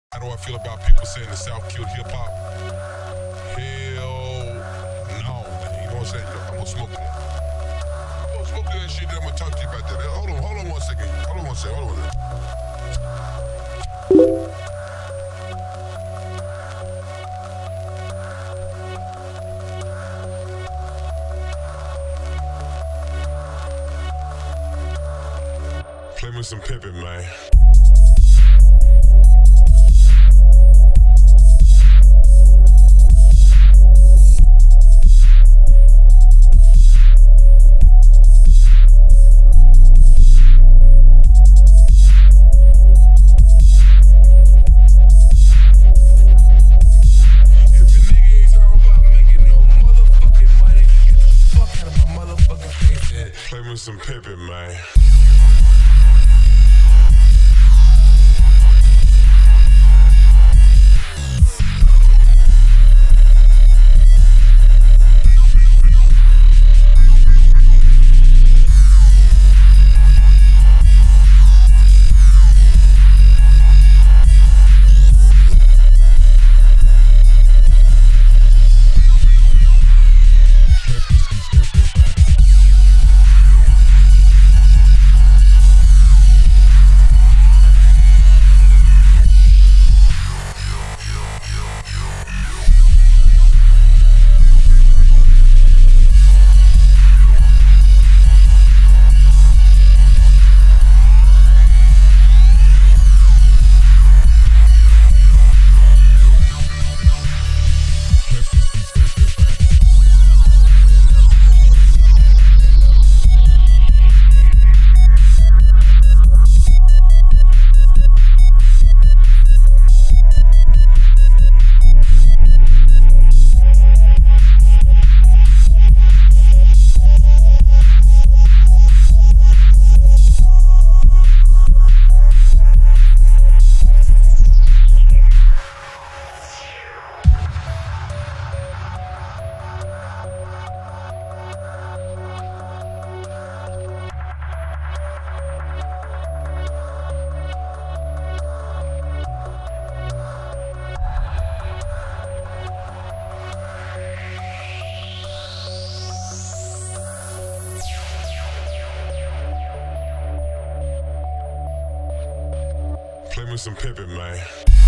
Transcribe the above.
How do I feel about people saying the South killed hip hop? Hell no, man. You know what I'm saying? I'm gonna smoke that. I'm gonna smoke that shit, then I'm gonna talk to you about that. Hold on 1 second. Hold on 1 second. Hold on 1 second. Play me some pimpin', man. Play me some pimpin', man. Play me some pimpin', man.